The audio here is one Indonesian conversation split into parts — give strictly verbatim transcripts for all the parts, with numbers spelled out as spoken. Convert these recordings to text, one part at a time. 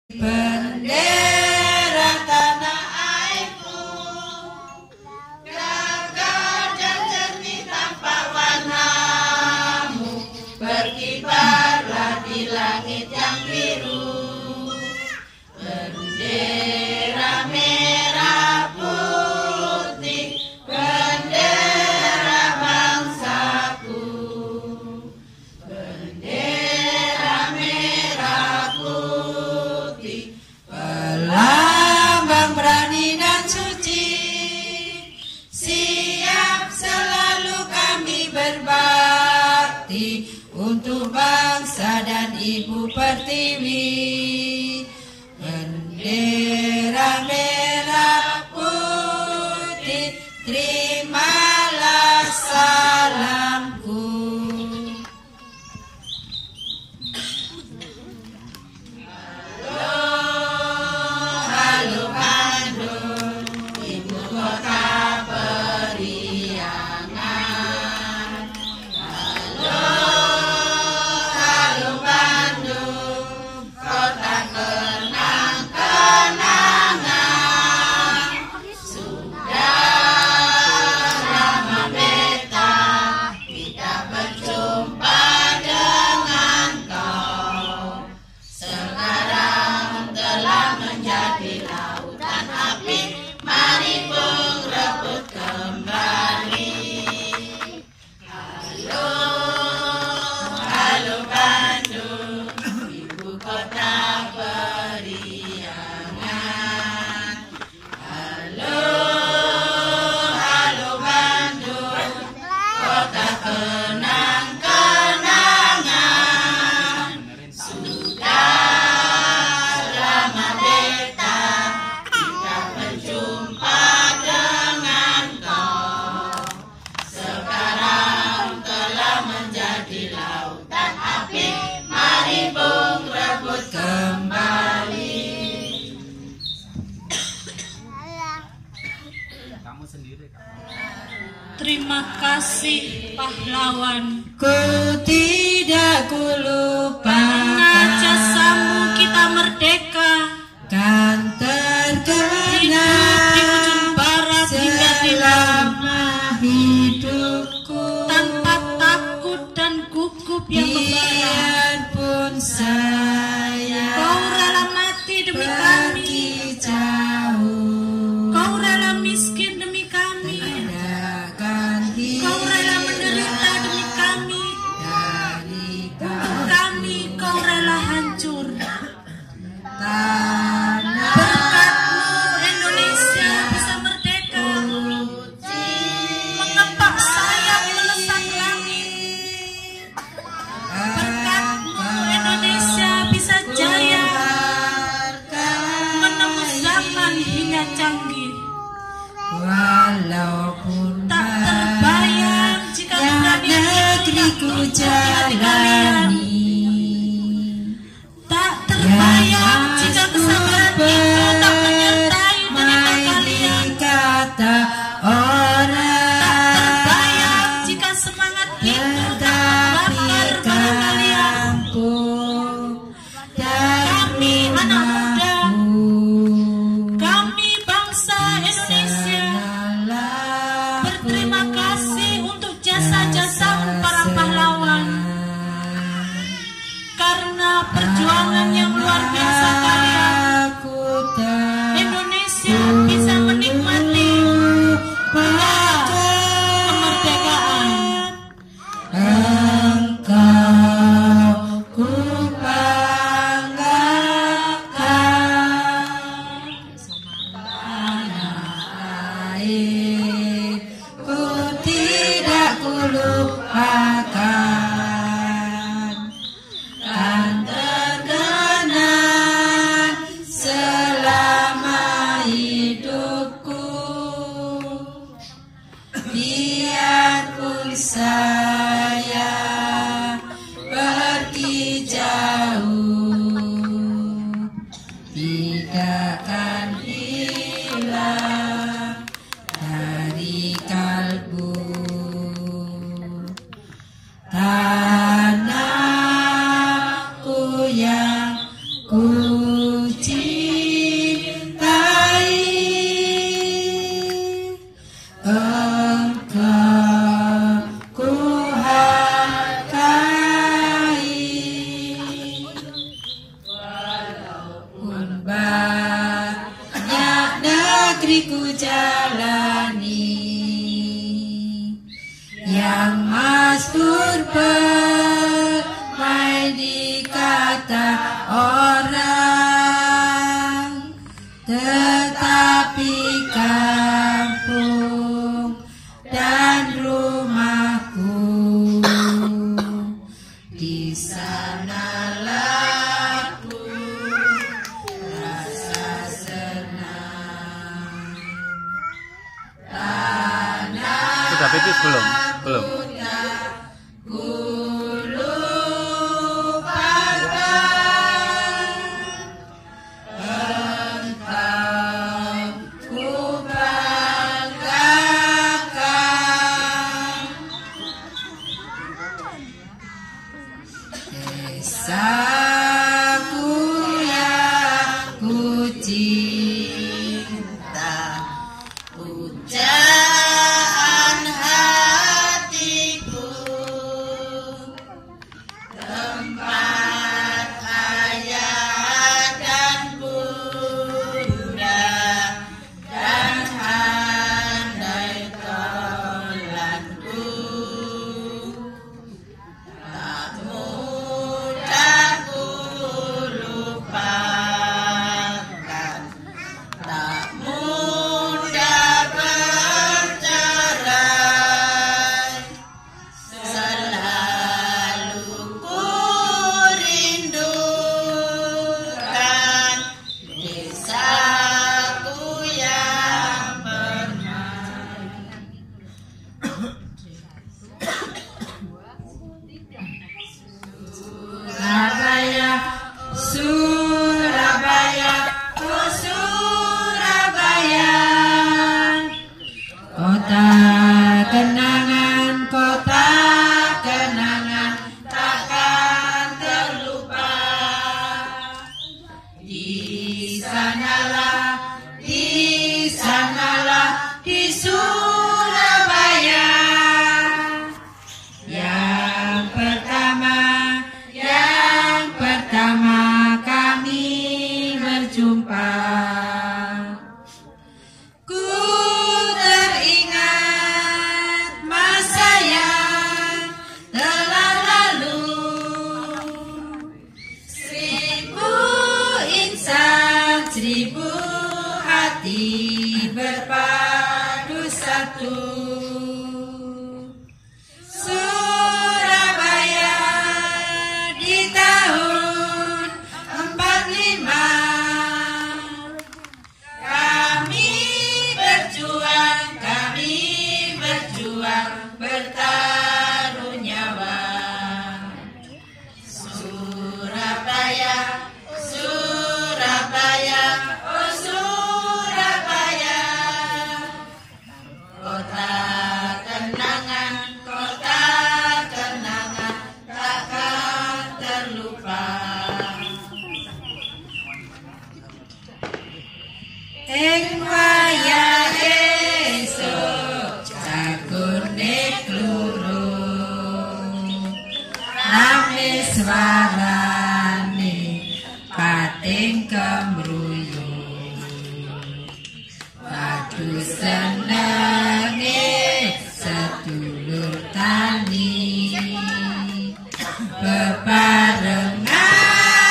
Bendera tanah airku, gagah dan jernih tampak warnamu, berkibarlah di langit yang biru. Bendera merah putih, bendera bangsaku. Bendera merah putih, pelambang berani dan suci, siap selalu kami berbakti untuk bangsa dan Ibu Pertiwi. Bendera merah putih, terimalah salamku. Halo, halo Bandung, ibu kota periangan. Halo, halo Bandung, kota kenang-kenangan. Sudah lama beta tidak berjumpa dengan kau. Sekarang telah menjadi lautan api, mari Bung rebut kembali. Halo, halo Bandung, ibu kota periangan. Halo, halo Bandung, kota kenang-kenangan. Sudah lama beta tidak berjumpa dengan kau. Sekarang telah menjadi lautan api, mari Bung rebut kembali. Kamu sendiri, kamu. Terima kasih pahlawan, Ku tidak ku karena jasamu lupakan, kita merdeka. kan Hidup di terkenang ujung barat hingga di laut, selama hidupku. tanpa takut dan gugup yang membara. Biarpun saya Kau rela mati demi kami, pergi jauh, kau rela miskin demi kami, ada ganti kau rela menderita demi kami. dari Untuk kami kau rela hancur. tanah Berkatmu Indonesia bisa merdeka, mengepak sayap melesat langit. Berkatmu Indonesia bisa jaya, menembus zaman hingga canggih. walaupun Tak terbayang jika banyak berani negeriku di hati kalian. jalani, Tak terbayang jika kesabaran itu tak menyertai derita kalian. kata orang, Terbayang jika semangat itu tak membakar bara kalian. Kami anak muda, kami bangsa Indonesia, berterima kasih untuk jasa-jasa para pahlawan. Karena perjuangan yang luar biasa kalian, Indonesia bisa menikmati kemerdekaan. Engkau ku banggakan, tanah air ku tidak ku lupakan, kan terkenang ku jalani, yang mazmur bermain di kata orang, tetapi kampung dan rumahku di sanalah ku rasa senang. Tanah Sudah petis belum? Belum. ku lupakan, engkau ku banggakan. Desaku yang ku cinta, pujaan hatiku, tempat ayah dan bunda, dan andai tolanku, tak mudah ku lupakan, tak mudah bercerai, selalu ku rindukan desaku yang permai. Surabaya, Surabaya, oh Surabaya, kota kenangan, kota kenangan takkan terlupa. Di sanalah, di sanalah, di Surabaya, yang pertama, yang pertama kami berjumpa. Ku teringat masa yang telah lalu, seribu insan, seribu hati berpadu satu. Surabaya di tahun empat lima, kami berjuang, kami berjuang, bertaruh nyawa. Surabaya, Surabaya, oh Surabaya, kota kenangan, kota kenangan takkan terlupa. Ing wayah esuk cakune kluru, rame swarane pating kembruyu, padu senenge sedulur tani, bebarengan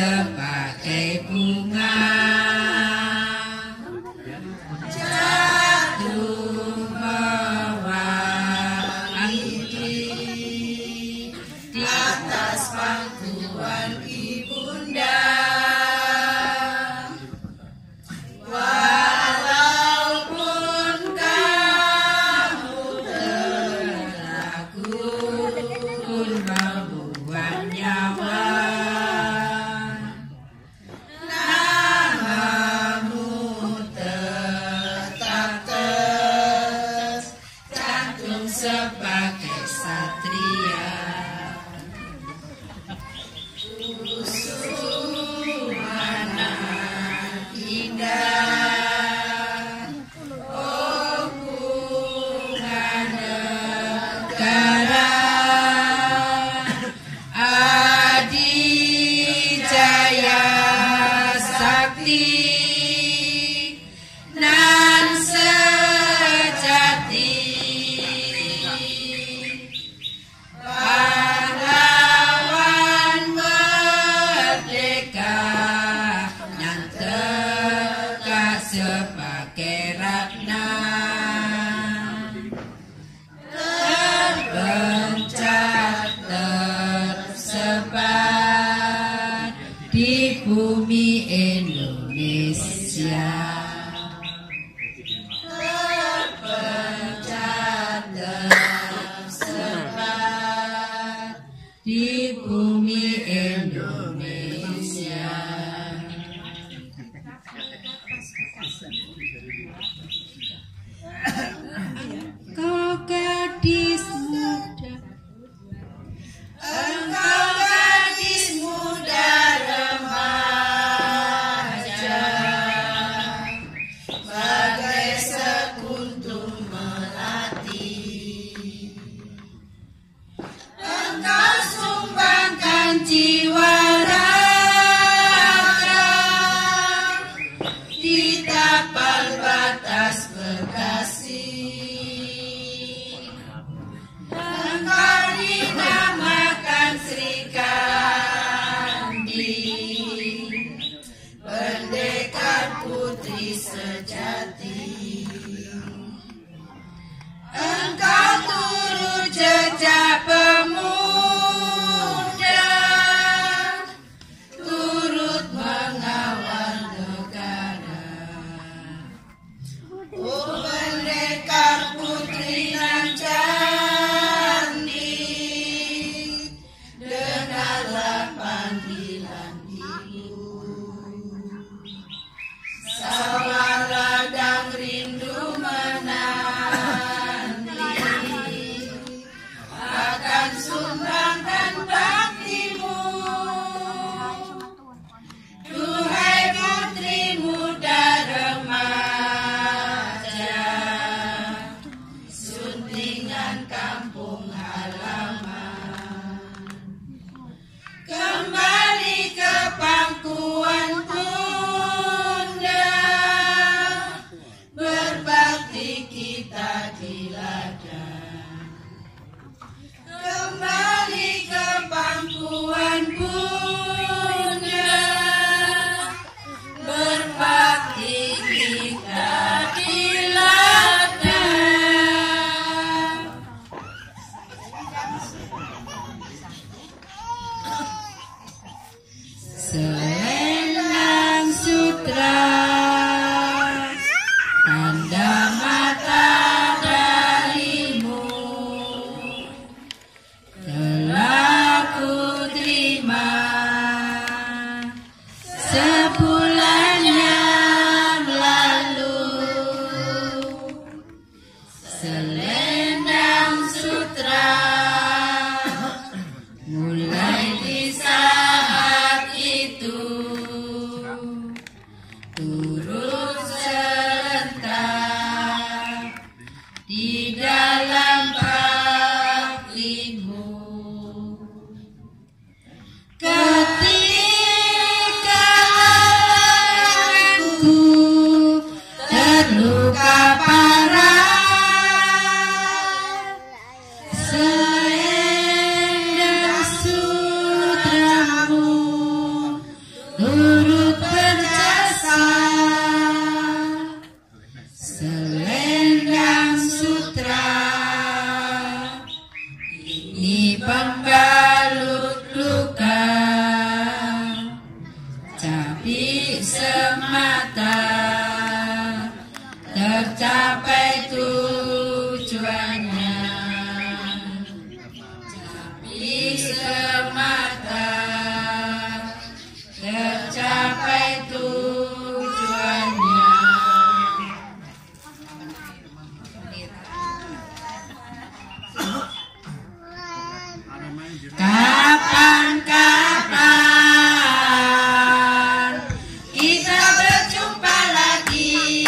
sebagai bunga jatuh mewangi di atas pangkuan ibunda. Walaupun kamu terlagun membuang nyawa, namamu tetap tercantum sebagai satria. Mana indah, oh bunga negara, adijaya sakti nan sejati, pahlawan merdeka nan tegak sebagai ratna, terbencar tersebar di bumi Indonesia. Terbencar tersebar di bumi Indonesia. Kau gadis muda, engkau gadis muda remaja, bagai sekuntum melati. Engkau sumbangkan jiwa raga di tapal batas Bekasi. Engkau dinamakan Sri Kandi, pendekar putri sejati. Engkau turut jejak pemuda, turut mengawal negara. Oh pendekar putri nan cantik, dengarlah panggilan ibu. Sawalah dan rindu menanti akan sumbangkan baktimu. Duhai putri muda remaja, suntingan kampung halaman, kembali ke pangkuan bunda, berbakti kita di ladang. Kembali ke pangkuan bunda, berbakti kita di ladang. Selendang sutra, tanda mata darimu, telah ku terima sebulan yang lalu. Selendang sutra, mulai di saat itu turut serentak di dalam baktimu. Ketika turut berjasa. Selendang sutra ini pembalut luka, capit semata tercapai tujuannya. Capit semata tercapai tujuannya. Kapan-kapan kita berjumpa lagi.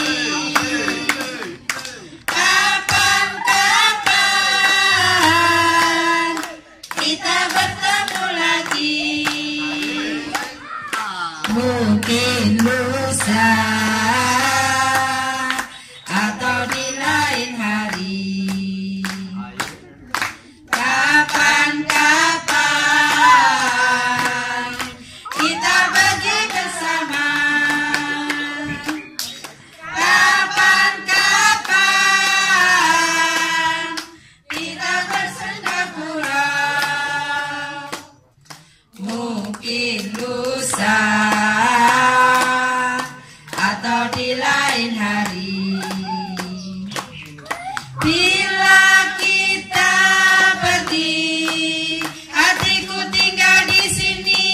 Kapan-kapan kita bertemu lagi. Mungkin lusa atau di lain hari. Kapan-kapan kita pergi bersama. Kapan-kapan kita bersendagurau. Mungkin lusa atau di lain hari. Bila kita pergi, hatiku tinggal di sini.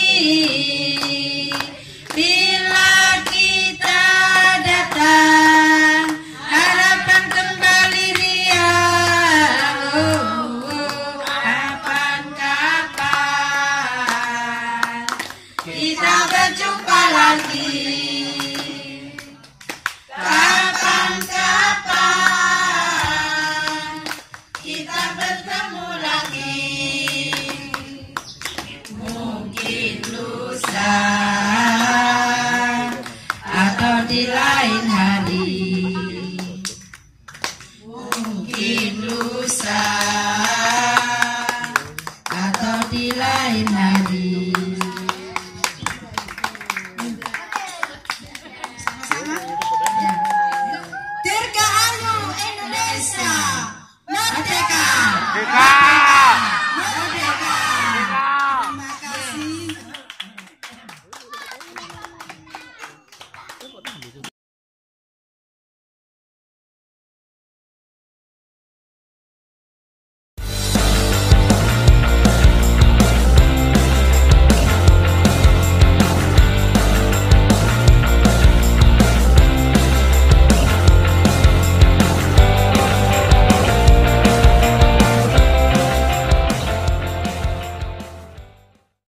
Bila kita datang, harapan kembali riang. Oh, oh, kapan-kapan kita berjumpa lagi. Kapan-kapan kita bertemu lagi. Mungkin lusa atau di lain hari.